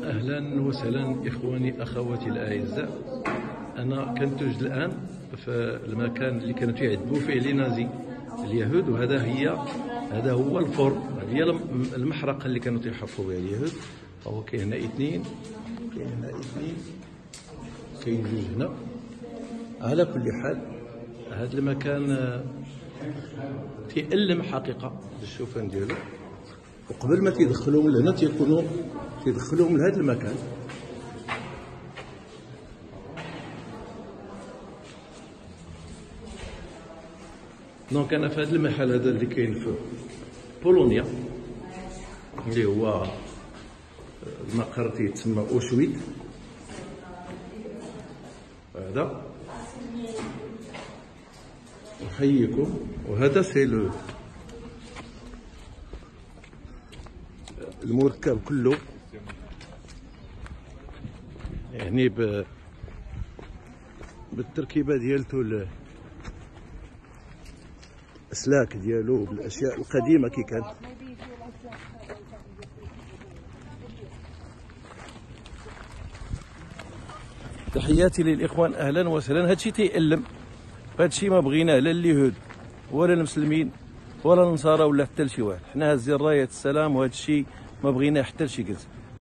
أهلا وسهلا إخواني أخواتي الأعزاء. أنا كنتوجد الآن في المكان اللي كانوا يعذبوا فيه لي نازي اليهود، هذا هو الفرن، هذه هي المحرقة اللي كانوا يحرقوا بها اليهود. هو كاين هنا اثنين، كاين جوج هنا. على كل حال هذا المكان تيألم حقيقة بالشوفان ديالو، وقبل ما تيدخلوهم لهنا تيدخلوهم لهذا المكان. دونك انا في هذا المحل هذا اللي كاين في بولونيا، اللي هو المقر تيتسمى اوشويت، هذا نحييكم. وهذا سي المركب كله، يعني بالتركيبه ديالته، الاسلاك ديالو بالاشياء القديمه كي كانت. تحياتي للاخوان، اهلا وسهلا. هادشي تيألم، هادشي ما بغيناه لا اليهود ولا المسلمين ولا النصارى ولا حتى لشي واحد. حنا هازين رايه السلام، وهادشي ما بغيناه حتى لشي كلسه.